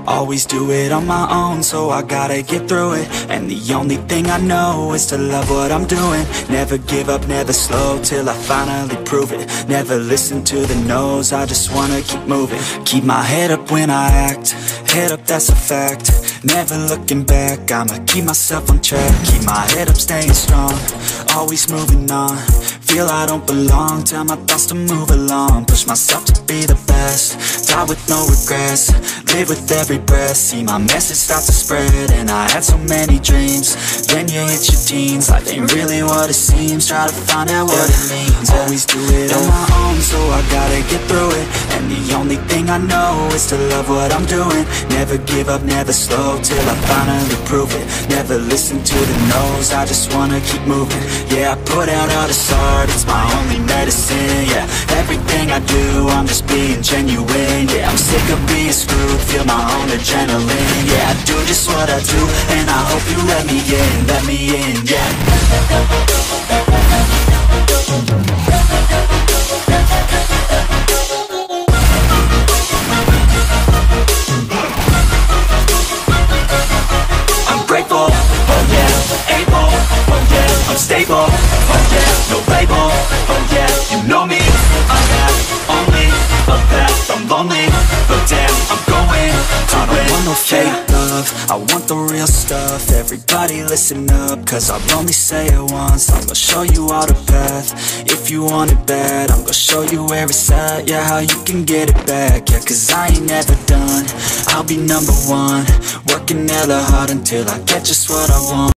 Always do it on my own, so I gotta get through it. And the only thing I know is to love what I'm doing. Never give up, never slow, till I finally prove it. Never listen to the no's, I just wanna keep moving. Keep my head up when I act, head up, that's a fact. Never looking back, I'ma keep myself on track. Keep my head up, staying strong, always moving on. Feel I don't belong, tell my thoughts to move along. Push myself to be the best, die with no regrets. Live with every breath, see my message start to spread. And I had so many dreams, then you hit your teens. Life ain't really what it seems, try to find out what it means. Always do it on my own, so I gotta get through it. And the only thing I know is to love what I'm doing. Never give up, never slow, till I finally prove it. Never listen to the no's, I just wanna keep moving. Yeah, I put out all this art, it's my only medicine. Yeah, everything I do, I'm just being genuine. Yeah, I'm sick of being screwed, feel my own adrenaline. Yeah, I do just what I do, and I hope you let me in, yeah. I'm grateful, oh yeah, able, oh yeah, I'm stable, oh yeah, no label, oh yeah, you know me. I have only a path, I'm lonely, but damn, I'm going to win. I don't want no fake love, I want the real stuff. Everybody listen up, cause I'll only say it once. I'm gonna show you all the path, if you want it bad. I'm gonna show you where it's at, yeah, how you can get it back. Yeah, cause I ain't never done, I'll be number one. Working hella hard until I get just what I want.